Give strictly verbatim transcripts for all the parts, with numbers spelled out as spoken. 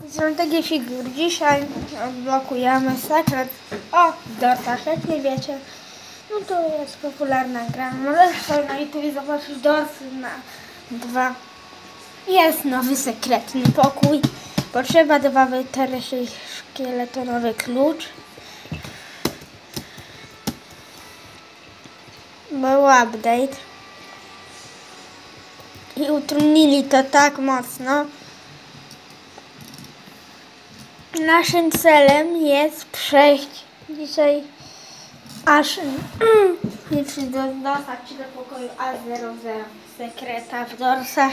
Strategię figur. Dzisiaj odblokujemy sekret o dorsach. Jak nie wiecie, no to jest popularna gra. Możesz sobie na YouTube zobaczyć dorsy na dwa. Jest nowy sekretny pokój. Potrzeba dwa wytrychy szkieletonowy klucz. Był update. I utrudnili to tak mocno. Naszym celem jest przejść dzisiaj aż mm, do Dorsa, czy do pokoju A zero zero. Sekreta w Dorsach.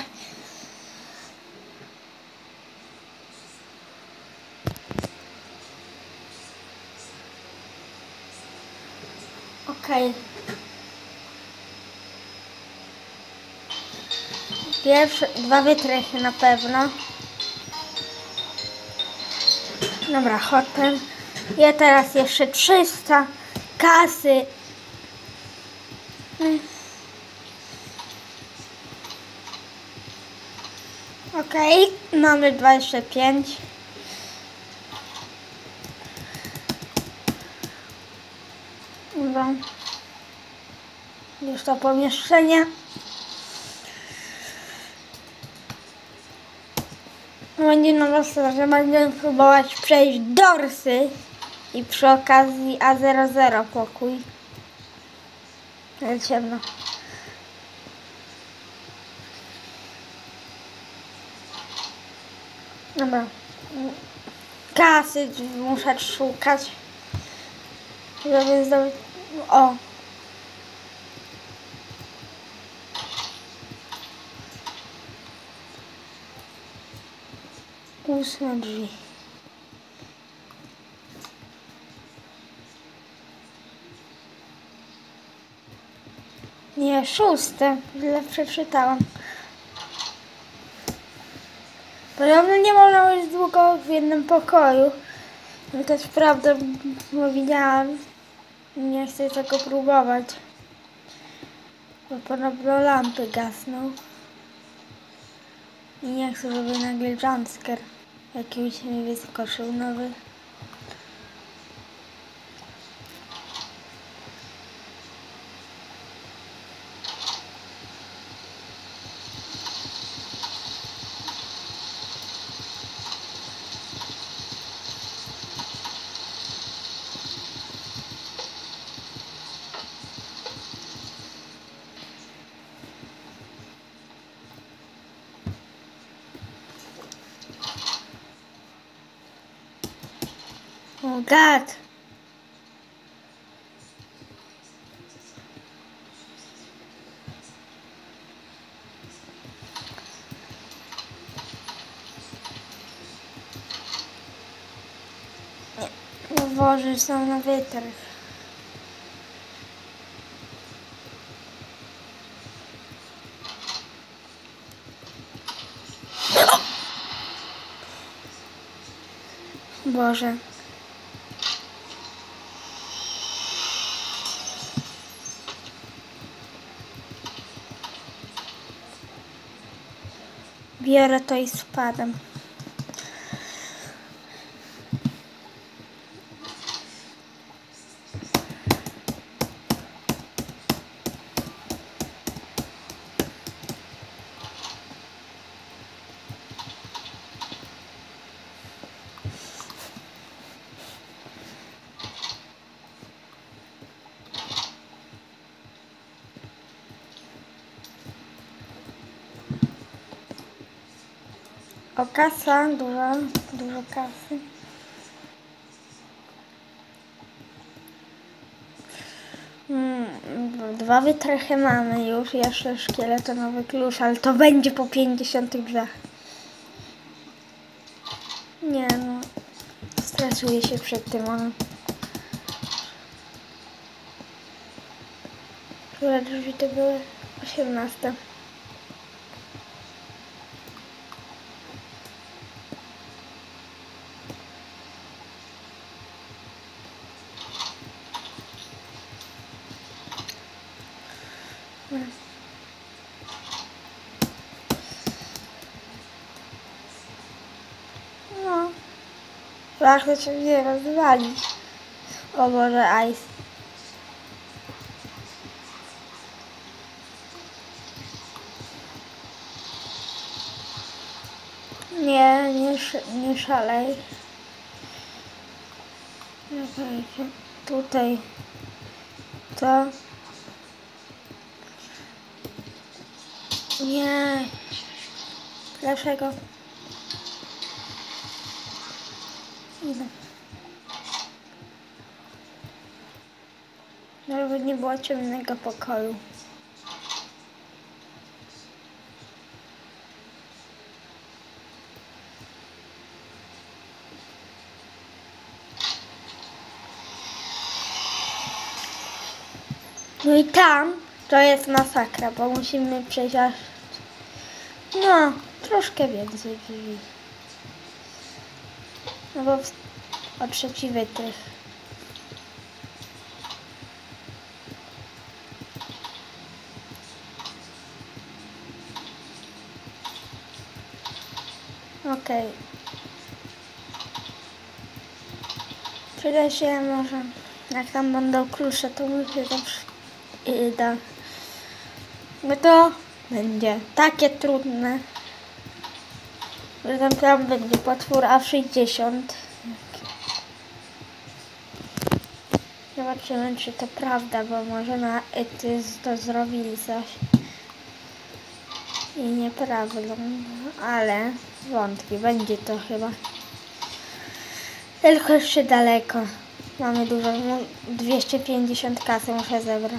Okej. Okay. Pierwsze dwa wytrychy na pewno. Dobra, hotel. Ja teraz jeszcze trzysta kasy. Okej, okay, mamy dwadzieścia pięć. Dobra. Już to pomieszczenie. Będzie nowa że będziemy próbować przejść Dorsy i przy okazji A zero zero pokój. Ale ciemno. Dobra. Kasy muszę szukać. Żeby zdobyć... O! Ósme drzwi. Nie, szóste. Źle przeczytałam. Podobno nie można być długo w jednym pokoju. No to jest prawda, bo widziałam. Nie chcę tego próbować. Bo podobno lampy gasną. I nie chcę, żeby nagle jumpscare jakiś mi wyskoczył nowy. Oh God! Nie, Boże, są na wytrych. Boże. Biorę to i spadam. O, kasa, dużo, dużo kasy. Hmm, dwa wytrychy mamy już, jeszcze szkieletonowy klucz, ale to będzie po pięćdziesiątych drzwiach. Nie no, stresuję się przed tym, ale... Które drzwi to były? osiemnaste. No. Ważne, czy nie rozwalić. O Boże, Ice. Nie, nie, sz- nie szalej. Czekajcie. Tutaj. To. Nie. Dlaczego? Idę. Żeby nie było ciemnego pokoju. No i tam to jest masakra, bo musimy przejść aż... No, troszkę więcej drzwi. No bo w... o trzeci wytrych. Okej. Okay. Przyda się może, jak tam będą klucze, to mi się to przyda. No to będzie takie trudne, że tam, tam będzie potwór A sześćdziesiąt. Zobaczymy, czy to prawda, bo może na Ety to zrobili coś i nieprawdą, ale wątpię, będzie to chyba. Tylko jeszcze daleko. Mamy dużo, dwieście pięćdziesiąt kasy muszę zebrać.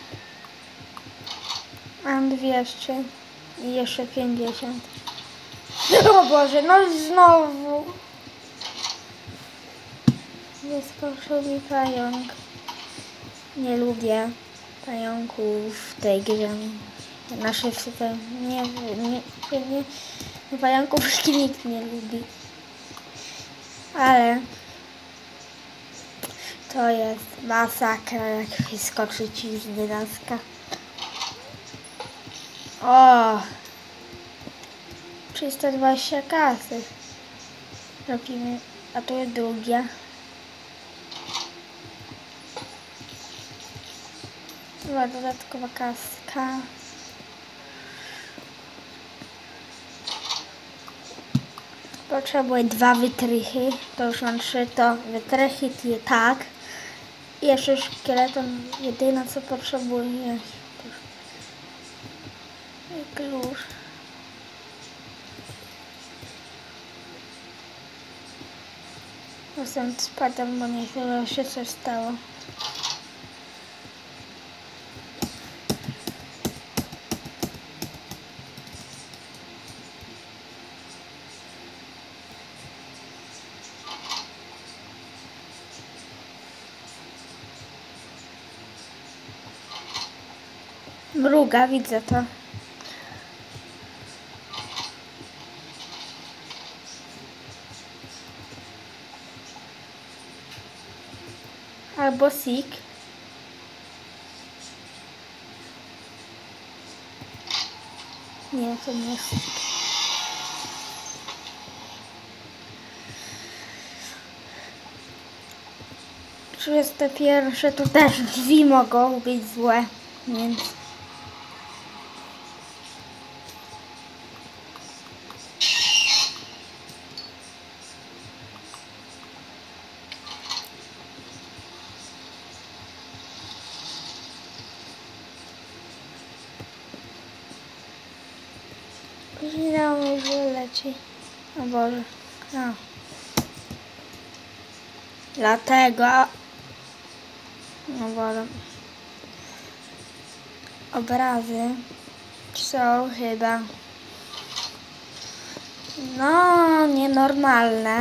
Mam dwieście i jeszcze pięćdziesiąt. O Boże, no znowu. Wyskoczył mi pająk. Nie lubię pająków w tej grze. Na szybce nie, nie, nie, nie pająków nikt nie lubi. Ale to jest masakra, jak wyskoczy ci z nienacka. O! trzysta dwadzieścia kasy. Robimy, a tu jest drugie. Była dodatkowa kaska. Potrzebuję dwa wytrychy. To już mam trzy, to wytrychy tak. I jeszcze szkieleton jedyne co potrzebuję. I klucz. Jestem spadam, bo nie chyba się coś stało. Mruga, widzę to. Albo sik. Nie, to nie jest sik. trzydzieści pierwsze tu też drzwi mogą być złe, więc... Zginęło mi, że leci. O Boże. No. Dlatego... No Boże. Obrazy są chyba... No, nienormalne.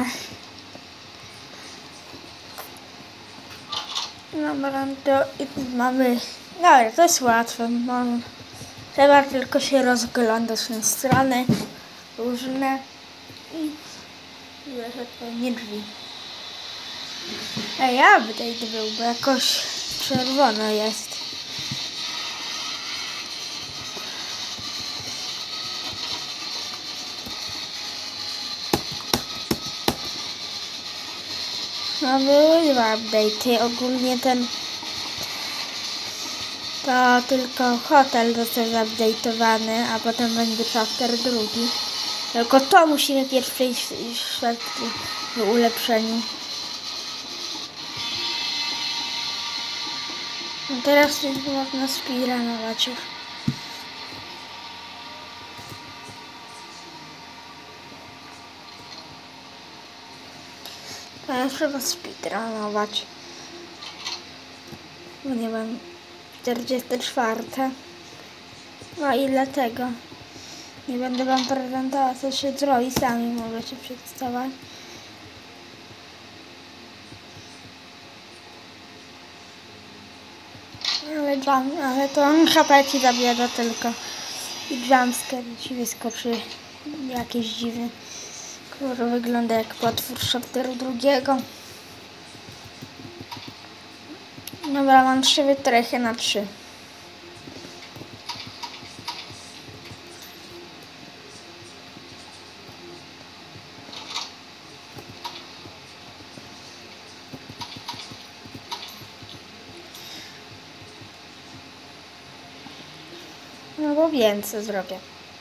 Dobra, to mamy... Dobra, to jest łatwe. Mam... Trzeba tylko się rozglądać na strony różne i już odpowiednie drzwi. Ej, update był, bo jakoś czerwono jest. No były dwa update'y. Ogólnie ten to tylko hotel został zupdate'owany, a potem będzie chapter drugi. Tylko to musimy pierwszy przejść w ulepszeniu. No teraz można speedrunować już. Teraz trzeba speedrunować. Bo nie wiem, czterdzieste czwarte. No i dlatego nie będę wam prezentować, co się zrobi, sami możecie przedstawiać. Ale, jump, ale to on H P ci zabiera tylko. I jumpscare ci wyskoczy jakieś dziwne, który wygląda jak potwór chapteru drugiego. Dobra, mam trzy wytrychy na trzy. No bo więcej zrobię.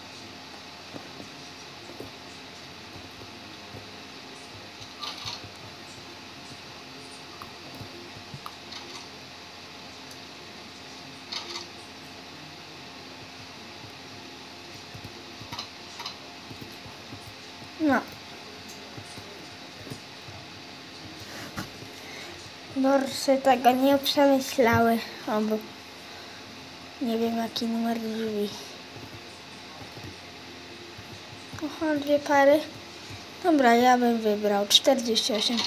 No. Dorsy tego nie przemyślały. Obu. Nie wiem jaki numer drzwi. Oho, dwie pary. Dobra, ja bym wybrał czterdzieści osiem.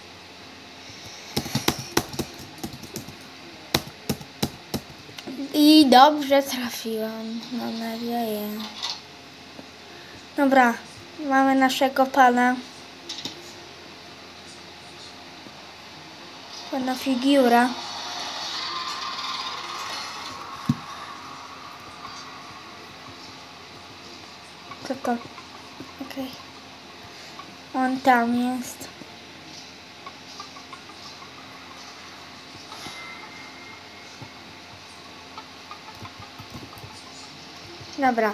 I dobrze trafiłam. Mam nadzieję. Dobra, mamy naszego pana. Pana figura. Co to? Okej. Okay. On tam jest. Dobra.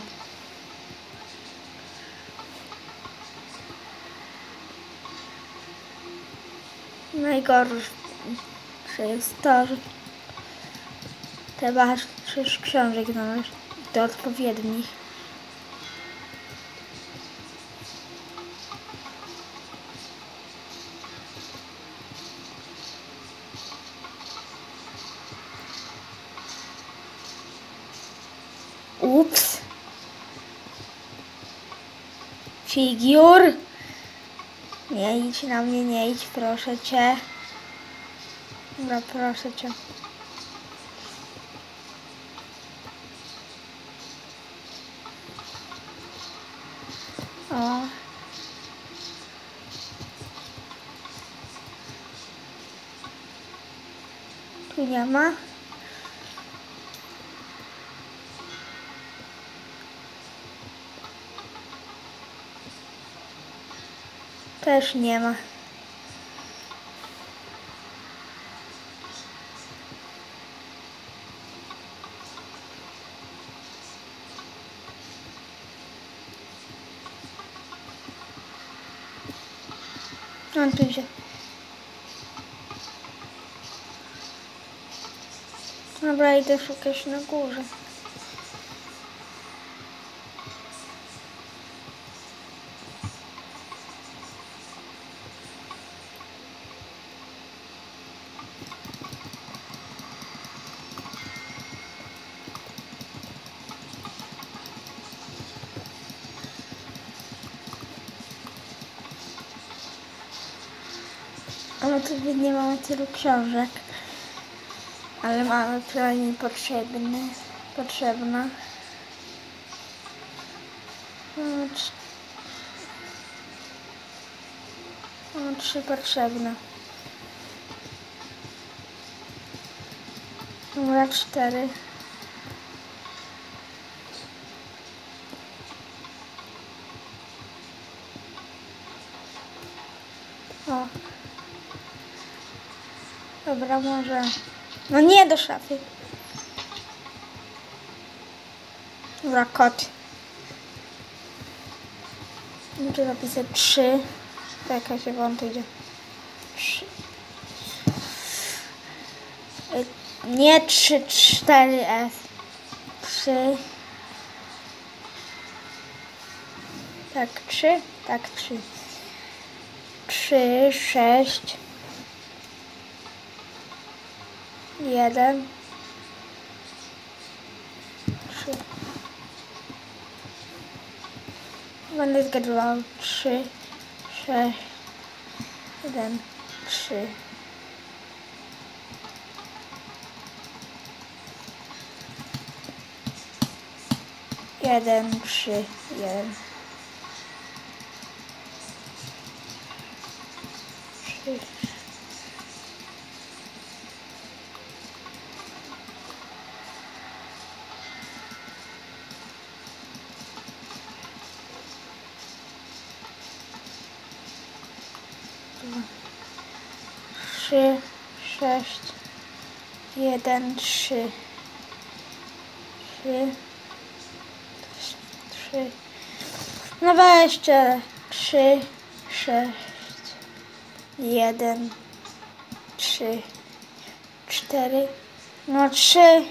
Najgorsze jest to, że trzeba aż sześć książek znaleźć do odpowiednich. Ups. Figur. Nie idź na mnie, nie idź, proszę cię. Dobra, proszę cię. O. Tu nie ma. Też nie ma. On tu idzie. Dobra, idę szukać na górze. Ale tu nie mamy tylu książek. Ale mamy przynajmniej potrzebne. Potrzebna. Mamy trzy, mamy trzy potrzebne. Numer cztery. O. Dobra, może... No nie do szafy. Dobra, kot. Muszę napisać trzy. Czekaj się, wam to idzie. Trzy. Nie trzy, cztery S. Trzy. Tak, trzy. Tak, trzy. Trzy, sześć. Jeden. Trzy. Będę zgadywał. Trzy, sześć. Jeden, trzy. Jeden, trzy, jeden. Trzy. Trzy, sześć, jeden, trzy. Trzy. Trzy. No weźcie. Trzy, sześć, jeden, trzy, cztery. No trzy.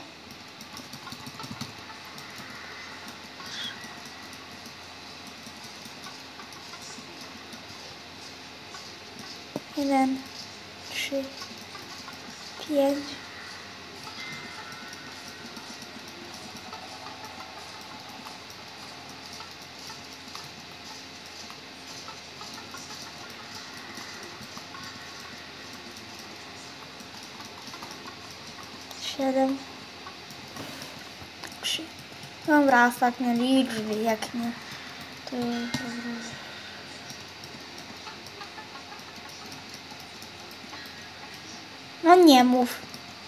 Jeden, trzy, pięć. Siedem. Trzy. Dobra, ostatnie liczby, jak nie. To dobra. No nie mów.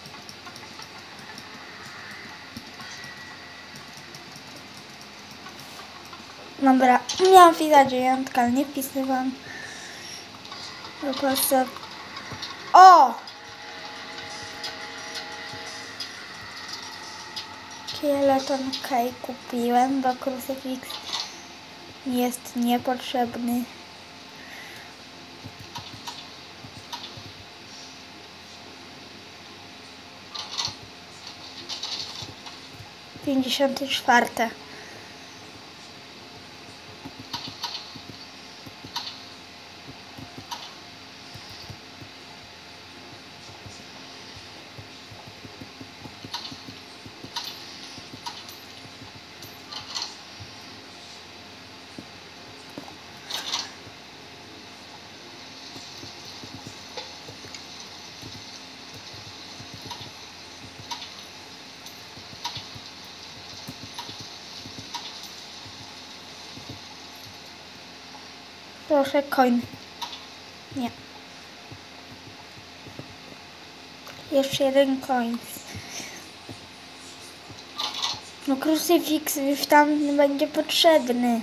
Dobra, miałam wpisać dziewiątkę, ale nie wpisywałam. Po prostu... O! Kieleton K kupiłem, bo krucyfiks jest niepotrzebny. Pięćdziesiąt cztery. Proszę, coin. Nie. Jeszcze jeden coin. No krucyfiks już tam nie będzie potrzebny.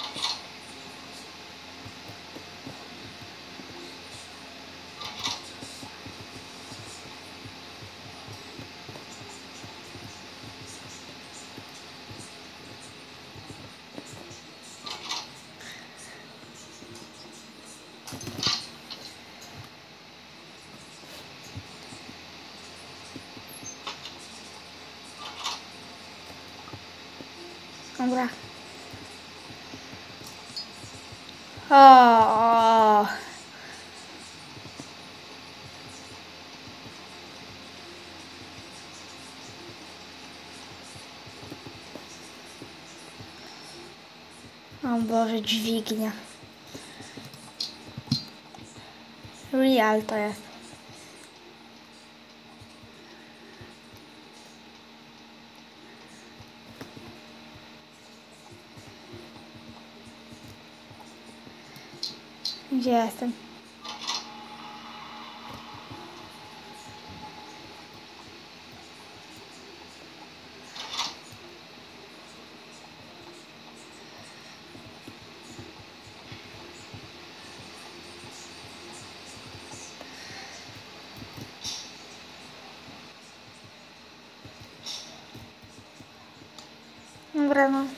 Dobra. O. O Boże, dźwignia. Real to jest. Gdzie jestem? Dobra, no.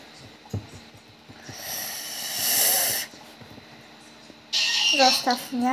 Zostaw mnie.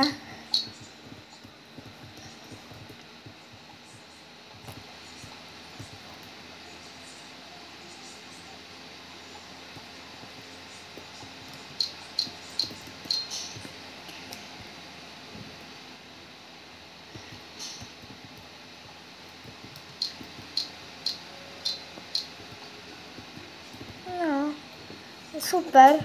No, super.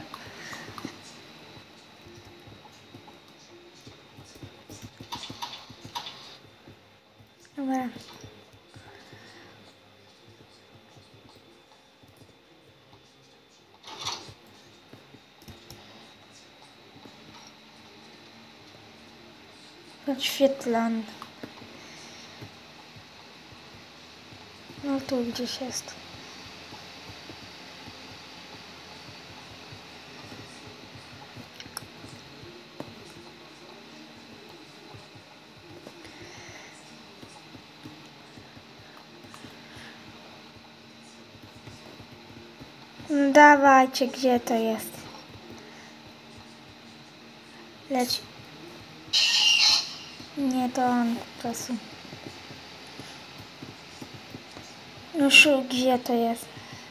Dobra. Podświetlony. No tu gdzieś jest. No dawajcie, gdzie to jest? Leć. Nie, to on po prostu. No szu, gdzie to jest?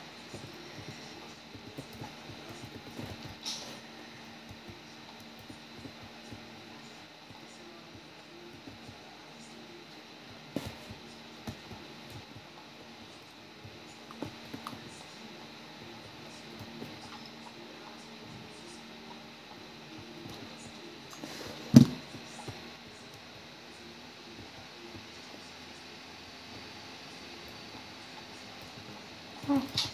O.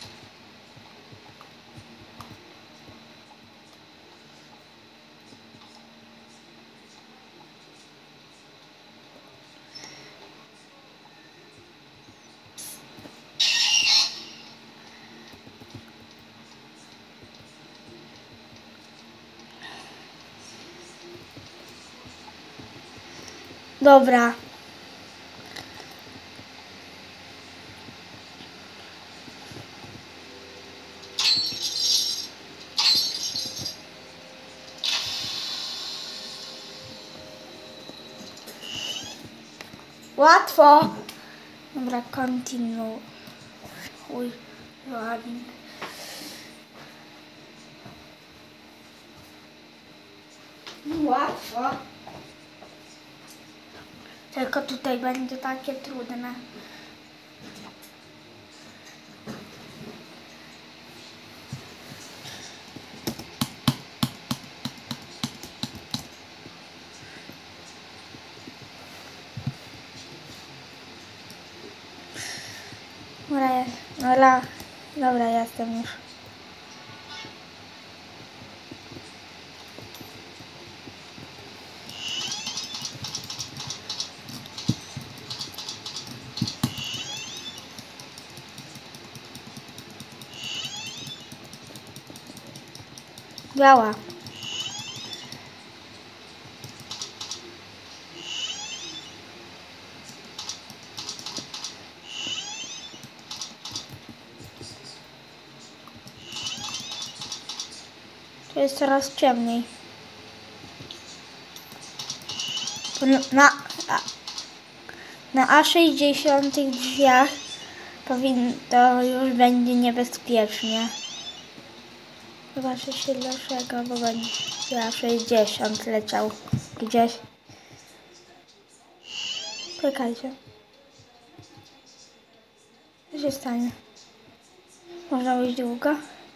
Dobra. Łatwo. Dobra, continue. Uj, loading. Łatwo. Tylko tutaj będzie takie trudne. Dobra, dobra, dobra, jestem już. Biała. To jest coraz ciemniej. Na, na A sześćdziesiątych drzwiach powinno, to już będzie niebezpiecznie. Zobaczę się dlaczego, bo będzie A sześćdziesiąt leciał gdzieś. Czekajcie. Co się stanie? Można być długo?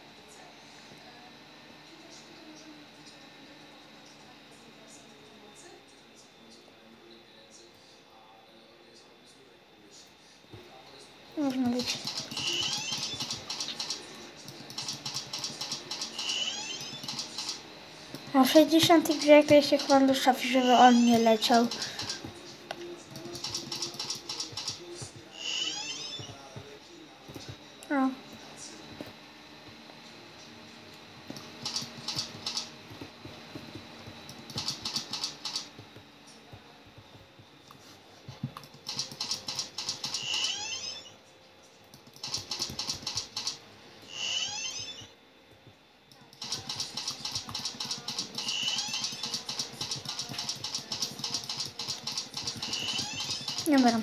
Można być. Na sześćdziesiątych drzwiach to się chowam do szafy, żeby on nie leciał. O. Dobra.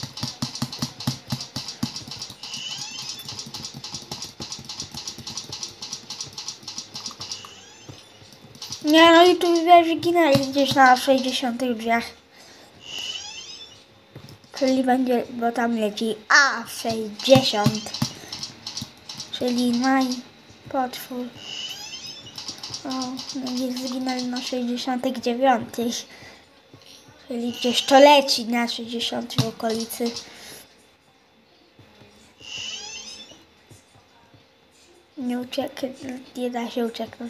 Nie, no i tu wyginęli gdzieś na sześćdziesiątych drzwiach. Czyli będzie, bo tam leci A sześćdziesiąt. Czyli maj, potwór. O, no zginęli na sześćdziesiątych dziewiątych. Czyli gdzieś to leci na sześćdziesiątej w okolicy. Nie uciekł, nie da się ucieknąć.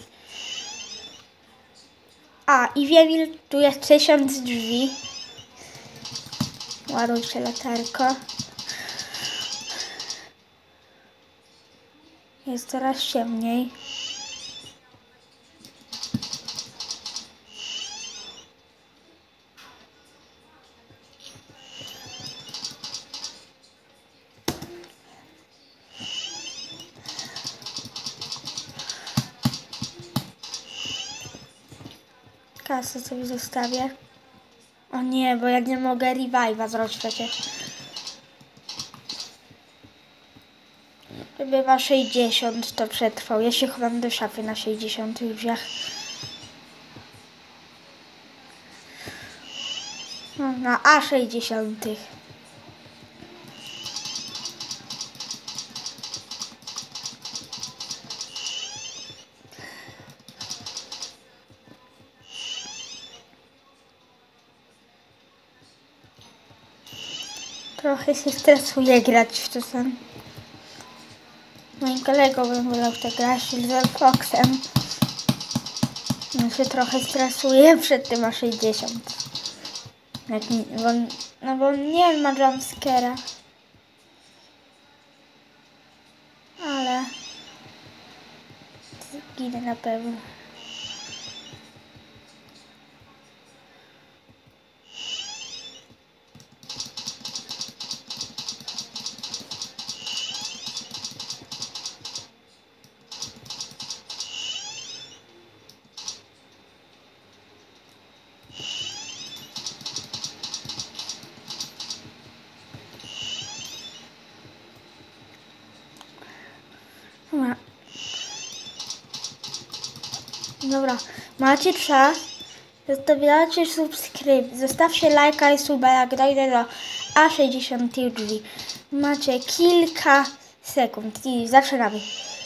A, i wiem, tu jest tysiąc drzwi. Ładuj się latarko. Jest coraz ciemniej. Kasę sobie zostawię. O nie, bo ja nie mogę revive'a zrobić przecież. Bywa sześćdziesiąt, to przetrwał. Ja się chowam do szafy na sześćdziesiątych drzwiach. No, na A sześćdziesiątych. Trochę się stresuję grać w to sam. Moim kolegą bym wolał tak grać z Foxem. No się trochę stresuję przed tym A sześćdziesiąt. Jak nie, bo, no bo nie ma jumpscare'a. Ale zginę na pewno. Dobra. Dobra, macie czas. Zostawiacie subskrypcję. Zostawcie lajka i suba, jak dojdę do A sześćdziesiąt drzwi. Macie kilka sekund i zaczynamy.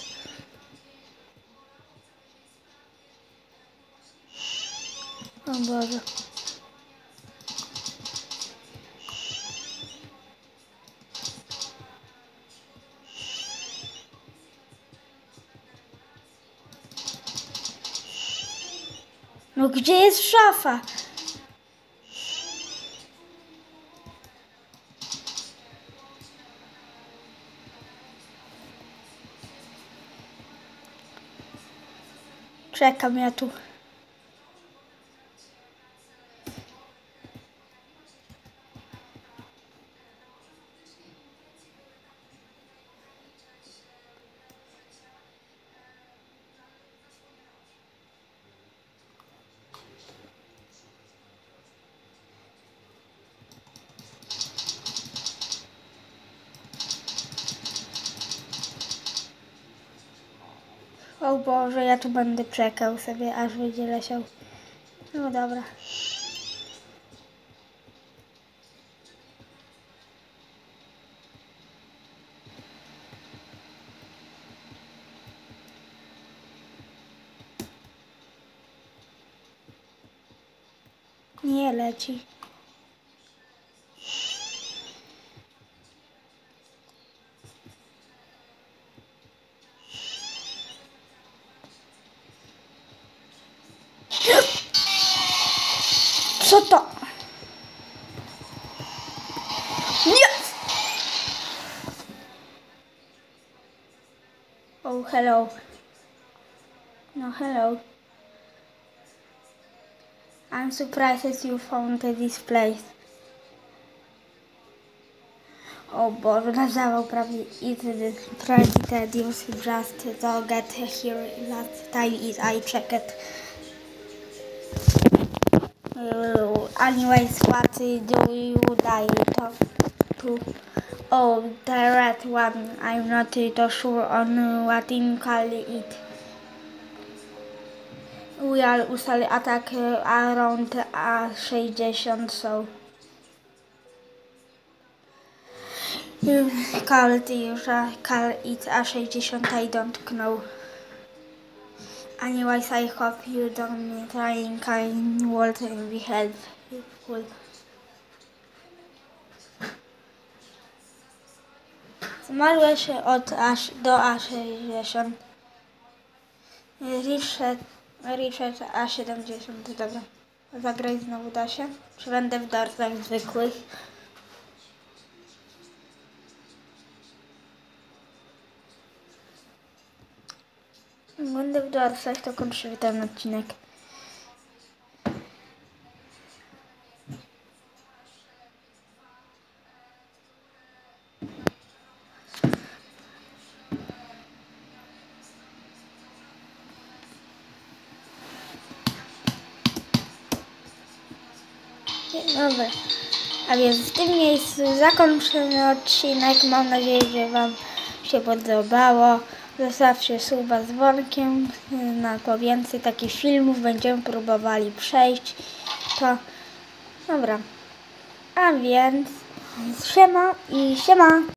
O Boże. No gdzie jest szafa? Czekam ja tu. O Boże, ja tu będę czekał sobie, aż będzie leciał. No dobra. Nie leci. Co to? Nie! Oh, hello. No, hello. I'm surprised that you found this place. O Boże, na zawał prawie it's pretty tedious just to get here last time is I checked. anyways, what do you like to? Oh, the red one. I'm not too sure on what you call it. We are usually attack around uh, sześćdziesiąt, so you call it, usually call it a sześćdziesiąt, I don't know. Anyways, I hope you don't trying kind world and be helpful. Zmarłeś od aż do A sześćdziesiąt. Richard, Richard A siedemdziesiąt, dobra. Zagraj znowu da się. Czy będę w dorsach zwykłych? Będę w dorsach, to kończymy ten odcinek. Dobra, a więc w tym miejscu zakończymy odcinek. Mam nadzieję, że Wam się podobało. Zostawcie suba z dzwonkiem na po więcej takich filmów. Będziemy próbowali przejść to. Dobra, a więc siema i siema.